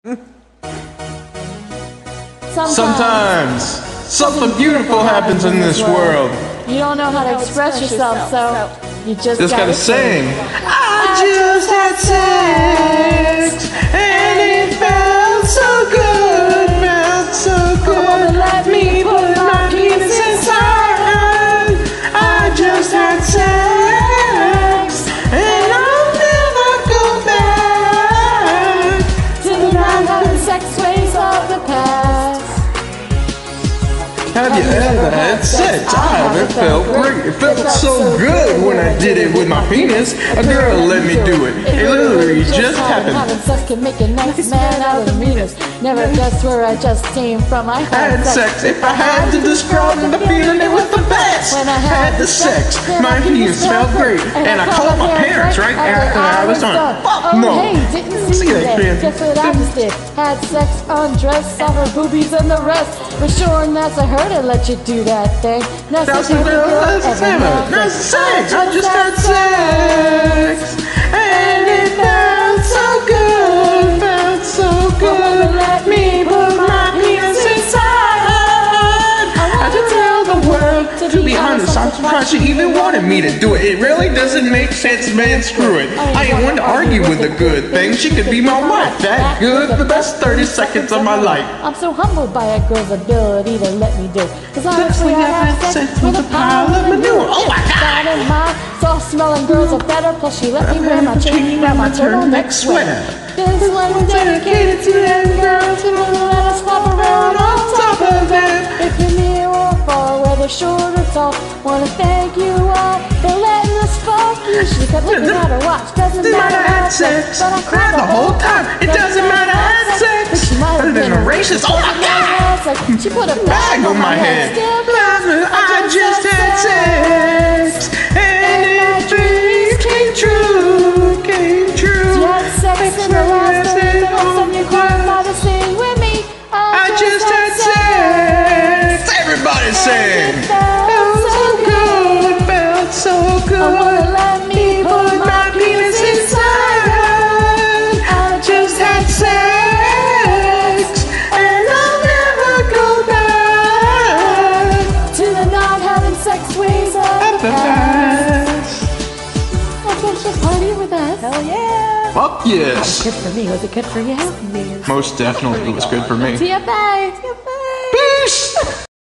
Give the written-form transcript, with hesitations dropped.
Sometimes something beautiful happens in this world. You don't know how to express yourself, so you just gotta sing. I just had sex, and it felt so good, Let me put my penis inside. I just had sex, and I'll never go back to the non-having sex ways of the past. Have you ever had sex? I haven't felt great. It felt so good when I did it with my penis. A girl let me do it. It literally just happened. Having sex can make a nice man out of me. Never guessed where I just came from. I had sex. If I had to describe the feeling, it was the best. When I had the sex, my penis smelled great, and I called my parents right after I was done. Fuck no. Hey, didn't see that. Guess what I just did? Had sex, undressed, saw her boobies and the rest. For sure, and that's I heard it. Let you do that thing. That's the sex. I just had sex, and it felt so good, Let me put my penis inside. I had to tell the world. To be honest, I'm surprised she even wanted me to do it. It really doesn't make sense, man. Screw it. I ain't one to argue with a good thing. She could be my wife. That good, the best 30 seconds of my life. I'm so humbled by a girl's ability to let me do. Cause honestly, I have sex with a pile of manure. Oh my God! And my soft-smelling girls are better. Plus, she let me wear my chain, wear my turtleneck sweater. This one's dedicated to them girls who let us flop around on top of them. If you're near or far, whether short or tall, wanna thank you all for letting us fuck you. She kept looking at her watch. Doesn't matter I had sex, but I cried the whole time. It doesn't matter I had sex. She might have been a racist. Oh my God! She put a bag on my head. I just had sex, and it dreams came true. She had sex in the last 30 minutes of your grandmother sing with me. I just had sex. Everybody sing. Felt so good. I wanna let me put my penis inside. I just had sex, and I'll never go back to the non-having sex ways of the past. Want to party with us? Hell yeah! Fuck yes! Good for me. Was it good for you? Most definitely, it was good for me. See ya, bye. Peace!